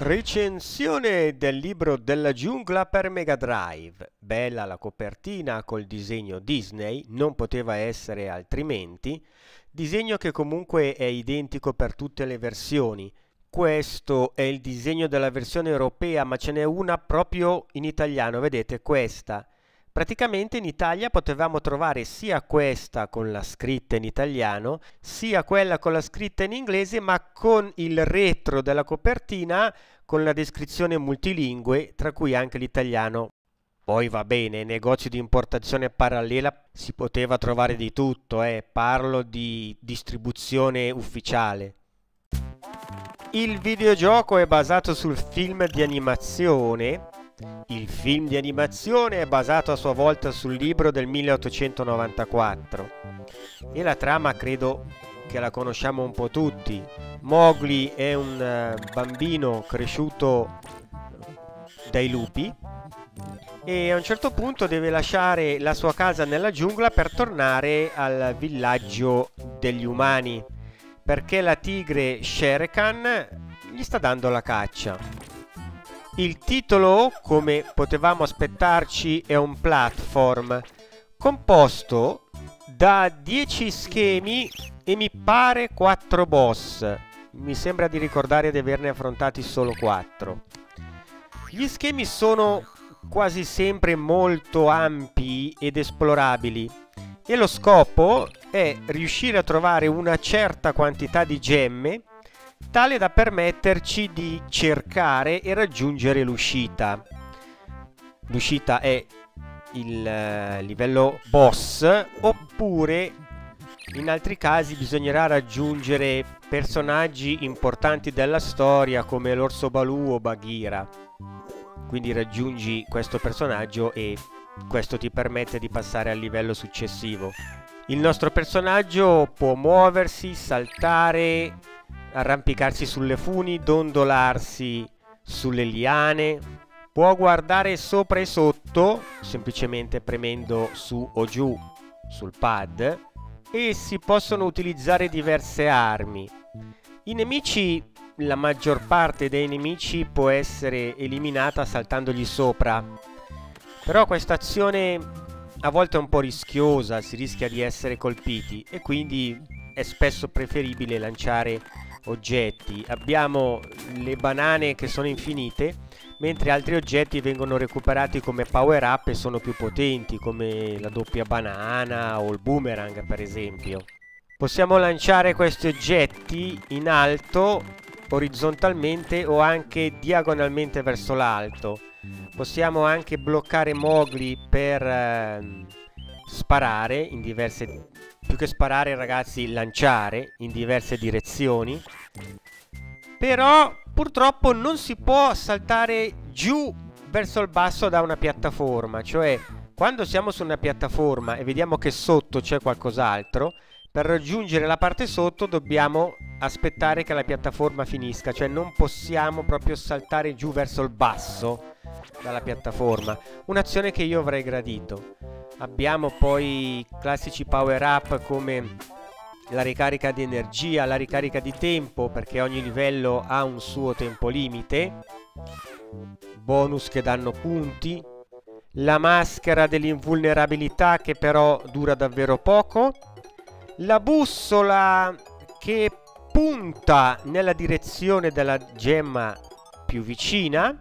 Recensione del libro della giungla per Mega Drive. Bella la copertina col disegno Disney, non poteva essere altrimenti. Disegno che comunque è identico per tutte le versioni. Questo è il disegno della versione europea, ma ce n'è una proprio in italiano, vedete questa. Praticamente in Italia potevamo trovare sia questa con la scritta in italiano, sia quella con la scritta in inglese, ma con il retro della copertina con la descrizione multilingue, tra cui anche l'italiano. Poi va bene, negozi di importazione parallela si poteva trovare di tutto, parlo di distribuzione ufficiale. Il videogioco è basato sul film di animazione. Il film di animazione è basato a sua volta sul libro del 1894 e la trama credo che la conosciamo un po' tutti. Mowgli è un bambino cresciuto dai lupi e a un certo punto deve lasciare la sua casa nella giungla per tornare al villaggio degli umani perché la tigre Shere Khan gli sta dando la caccia. Il titolo, come potevamo aspettarci, è un platform composto da 10 schemi e mi pare 4 boss. Mi sembra di ricordare di averne affrontati solo 4. Gli schemi sono quasi sempre molto ampi ed esplorabili e lo scopo è riuscire a trovare una certa quantità di gemme tale da permetterci di cercare e raggiungere l'uscita. L'uscita è il livello boss, oppure in altri casi bisognerà raggiungere personaggi importanti della storia come l'orso Baloo o Bagheera. Quindi raggiungi questo personaggio e questo ti permette di passare al livello successivo. Il nostro personaggio può muoversi, saltare, arrampicarsi sulle funi, dondolarsi sulle liane, può guardare sopra e sotto semplicemente premendo su o giù sul pad e si possono utilizzare diverse armi. I nemici, la maggior parte dei nemici può essere eliminata saltandogli sopra, però questa azione a volte è un po' rischiosa, si rischia di essere colpiti e quindi è spesso preferibile lanciare oggetti. Abbiamo le banane che sono infinite, mentre altri oggetti vengono recuperati come power up e sono più potenti, come la doppia banana o il boomerang per esempio. Possiamo lanciare questi oggetti in alto, orizzontalmente o anche diagonalmente verso l'alto. Possiamo anche bloccare Mowgli per sparare in diverse, più che sparare ragazzi, lanciare in diverse direzioni. Però purtroppo non si può saltare giù verso il basso da una piattaforma, cioè quando siamo su una piattaforma e vediamo che sotto c'è qualcos'altro, per raggiungere la parte sotto dobbiamo aspettare che la piattaforma finisca, cioè non possiamo proprio saltare giù verso il basso dalla piattaforma, un'azione che io avrei gradito. Abbiamo poi classici power up come la ricarica di energia, la ricarica di tempo, perché ogni livello ha un suo tempo limite, bonus che danno punti, la maschera dell'invulnerabilità che però dura davvero poco, la bussola che punta nella direzione della gemma più vicina,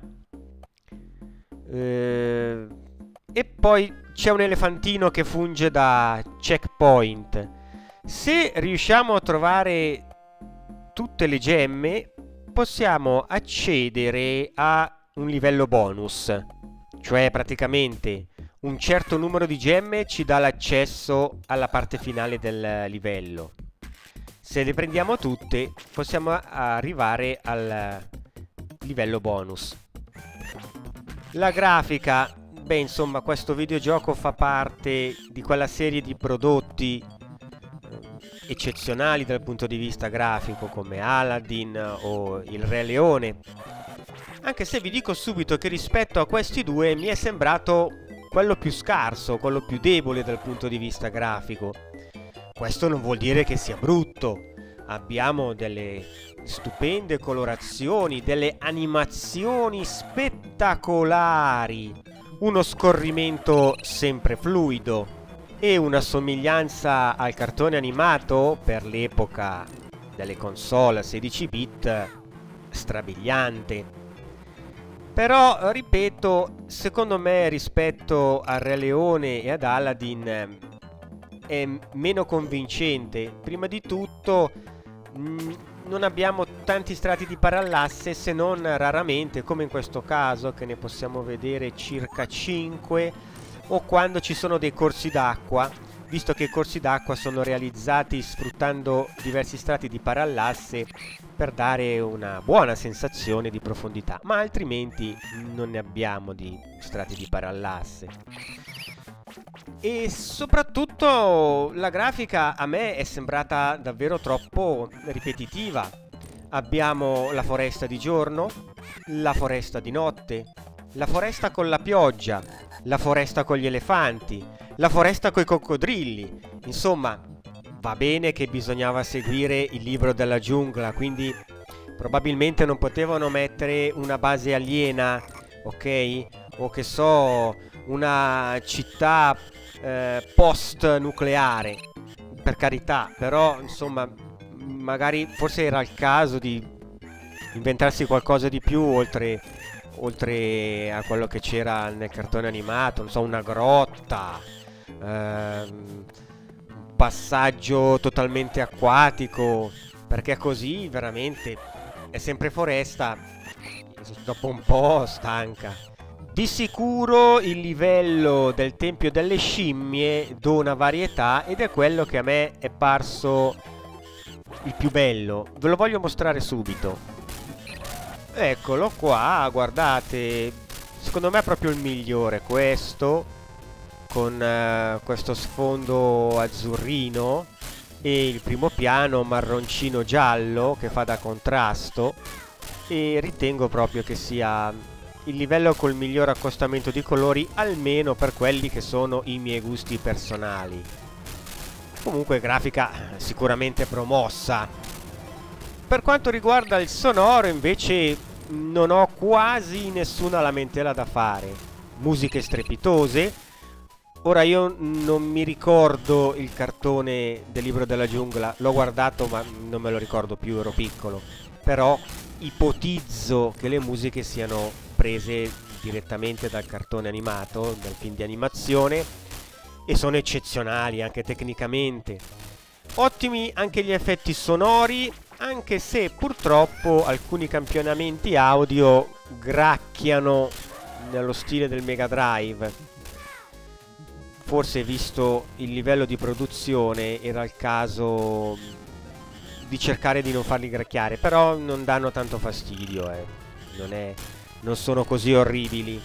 e poi c'è un elefantino che funge da checkpoint. Se riusciamo a trovare tutte le gemme, possiamo accedere a un livello bonus, cioè praticamente un certo numero di gemme ci dà l'accesso alla parte finale del livello. Se le prendiamo tutte, possiamo arrivare al livello bonus. La grafica, beh, insomma, questo videogioco fa parte di quella serie di prodotti eccezionali dal punto di vista grafico come Aladdin o il Re Leone, anche se vi dico subito che rispetto a questi due mi è sembrato quello più scarso, quello più debole dal punto di vista grafico. Questo non vuol dire che sia brutto, abbiamo delle stupende colorazioni, delle animazioni spettacolari, uno scorrimento sempre fluido e una somiglianza al cartone animato per l'epoca delle console a 16 bit strabiliante. Però, ripeto, secondo me rispetto a Re Leone e ad Aladdin è meno convincente. Prima di tutto non abbiamo tanti strati di parallasse, se non raramente, come in questo caso, che ne possiamo vedere circa 5, o quando ci sono dei corsi d'acqua, visto che i corsi d'acqua sono realizzati sfruttando diversi strati di parallasse per dare una buona sensazione di profondità, ma altrimenti non ne abbiamo di strati di parallasse. E soprattutto la grafica a me è sembrata davvero troppo ripetitiva. Abbiamo la foresta di giorno, la foresta di notte, la foresta con la pioggia, la foresta con gli elefanti, la foresta coi coccodrilli. Insomma, va bene che bisognava seguire il libro della giungla, quindi probabilmente non potevano mettere una base aliena, ok? O che so, una città post nucleare, per carità, però insomma magari forse era il caso di inventarsi qualcosa di più oltre a quello che c'era nel cartone animato, non so, una grotta, un passaggio totalmente acquatico, perché così veramente è sempre foresta, dopo un po' stanca. Di sicuro il livello del Tempio delle Scimmie dona varietà ed è quello che a me è parso il più bello. Ve lo voglio mostrare subito. Eccolo qua, guardate. Secondo me è proprio il migliore questo, con questo sfondo azzurrino e il primo piano marroncino giallo che fa da contrasto, e ritengo proprio che sia il livello col miglior accostamento di colori, almeno per quelli che sono i miei gusti personali. Comunque grafica sicuramente promossa. Per quanto riguarda il sonoro invece non ho quasi nessuna lamentela da fare. Musiche strepitose. Ora io non mi ricordo il cartone del libro della giungla, l'ho guardato ma non me lo ricordo più, ero piccolo. Però ipotizzo che le musiche siano prese direttamente dal cartone animato, dal film di animazione, e sono eccezionali anche tecnicamente. Ottimi anche gli effetti sonori, anche se purtroppo alcuni campionamenti audio gracchiano nello stile del Mega Drive. Forse visto il livello di produzione era il caso di cercare di non farli gracchiare, però non danno tanto fastidio, non sono così orribili.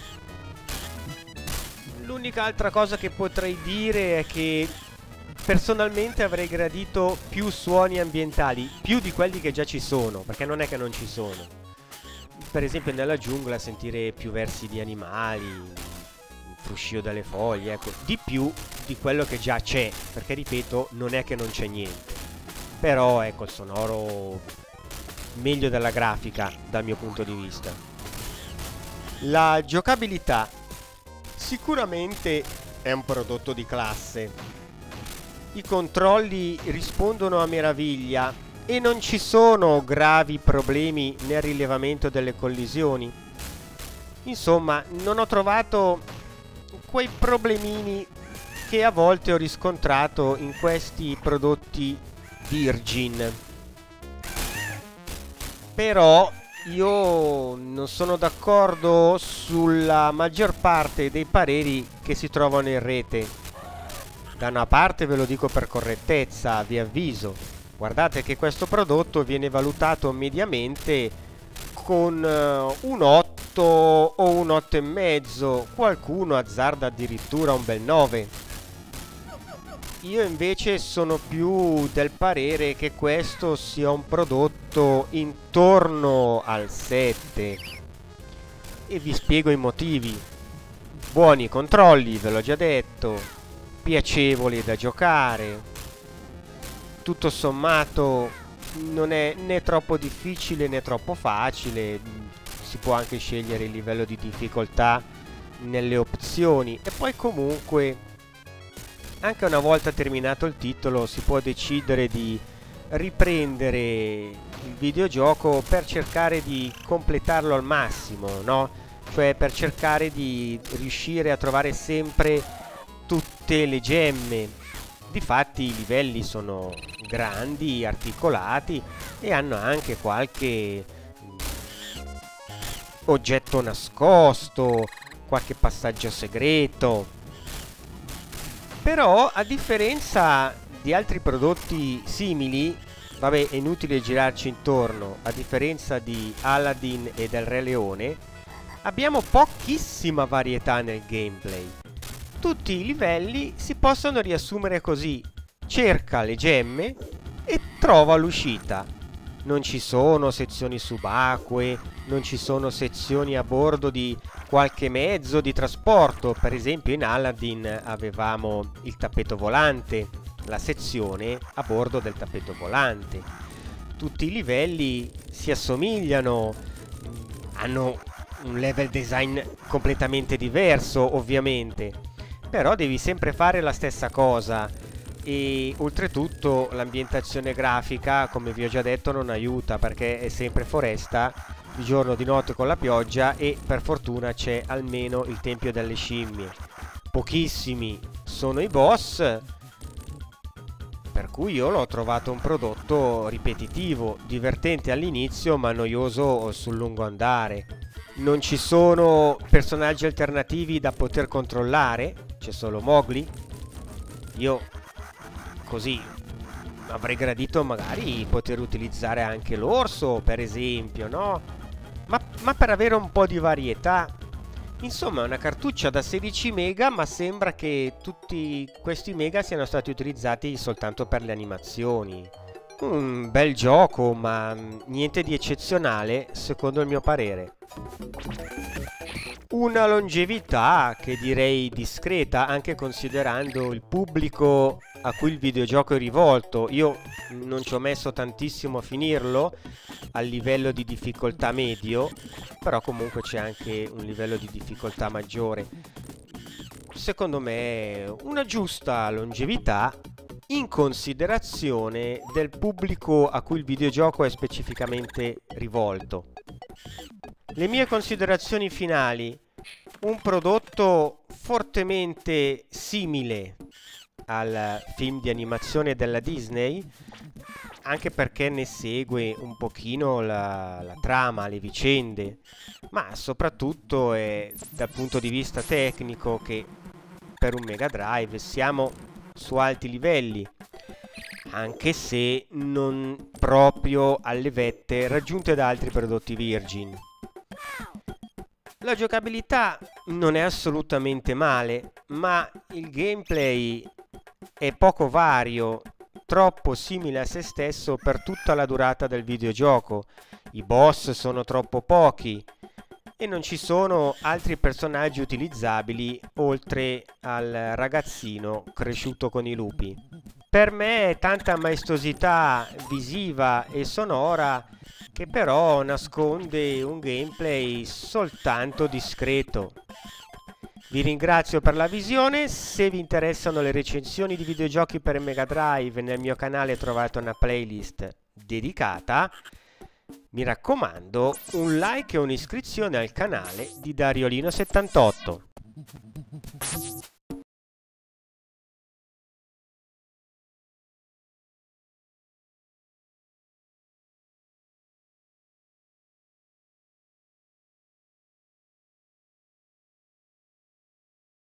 L'unica altra cosa che potrei dire è che personalmente avrei gradito più suoni ambientali, più di quelli che già ci sono, perché non è che non ci sono. Per esempio nella giungla sentire più versi di animali, il fruscio delle foglie, ecco, di più di quello che già c'è, perché ripeto, non è che non c'è niente. Però ecco, il sonoro meglio della grafica dal mio punto di vista. La giocabilità sicuramente è un prodotto di classe. I controlli rispondono a meraviglia e non ci sono gravi problemi nel rilevamento delle collisioni. Insomma, non ho trovato quei problemini che a volte ho riscontrato in questi prodotti Virgin. Però io non sono d'accordo sulla maggior parte dei pareri che si trovano in rete. Da una parte ve lo dico per correttezza, vi avviso, guardate che questo prodotto viene valutato mediamente con un 8 o un 8,5, qualcuno azzarda addirittura un bel 9. Io invece sono più del parere che questo sia un prodotto intorno al 7 e vi spiego i motivi. Buoni controlli, ve l'ho già detto, piacevoli da giocare, tutto sommato non è né troppo difficile né troppo facile, si può anche scegliere il livello di difficoltà nelle opzioni e poi comunque anche una volta terminato il titolo si può decidere di riprendere il videogioco per cercare di completarlo al massimo, no? Cioè per cercare di riuscire a trovare sempre tutte le gemme. Difatti i livelli sono grandi, articolati e hanno anche qualche oggetto nascosto, qualche passaggio segreto. Però a differenza di altri prodotti simili, vabbè, è inutile girarci intorno, a differenza di Aladdin e del Re Leone, abbiamo pochissima varietà nel gameplay. Tutti i livelli si possono riassumere così: cerca le gemme e trova l'uscita. Non ci sono sezioni subacquee, non ci sono sezioni a bordo di qualche mezzo di trasporto. Per esempio in Aladdin avevamo il tappeto volante, la sezione a bordo del tappeto volante. Tutti i livelli si assomigliano, hanno un level design completamente diverso ovviamente, però devi sempre fare la stessa cosa e oltretutto l'ambientazione grafica, come vi ho già detto, non aiuta perché è sempre foresta di giorno, di notte con la pioggia e per fortuna c'è almeno il Tempio delle Scimmie. Pochissimi sono i boss, per cui io l'ho trovato un prodotto ripetitivo, divertente all'inizio ma noioso sul lungo andare. Non ci sono personaggi alternativi da poter controllare, c'è solo Mowgli. Io così avrei gradito magari poter utilizzare anche l'orso, per esempio, no? Ma per avere un po' di varietà. Insomma, è una cartuccia da 16 mega, ma sembra che tutti questi mega siano stati utilizzati soltanto per le animazioni. Un bel gioco, ma niente di eccezionale, secondo il mio parere. Una longevità che direi discreta, anche considerando il pubblico a cui il videogioco è rivolto. Io non ci ho messo tantissimo a finirlo a livello di difficoltà medio, però comunque c'è anche un livello di difficoltà maggiore. Secondo me una giusta longevità in considerazione del pubblico a cui il videogioco è specificamente rivolto. Le mie considerazioni finali: un prodotto fortemente simile al film di animazione della Disney, anche perché ne segue un pochino la trama, le vicende, ma soprattutto è dal punto di vista tecnico che per un Mega Drive siamo su alti livelli, anche se non proprio alle vette raggiunte da altri prodotti Virgin. La giocabilità non è assolutamente male, ma il gameplay è poco vario, troppo simile a se stesso per tutta la durata del videogioco. I boss sono troppo pochi e non ci sono altri personaggi utilizzabili oltre al ragazzino cresciuto con i lupi. Per me è tanta maestosità visiva e sonora che però nasconde un gameplay soltanto discreto. Vi ringrazio per la visione. Se vi interessano le recensioni di videogiochi per Mega Drive, nel mio canale trovate una playlist dedicata. Mi raccomando, un like e un'iscrizione al canale di Dariolino78.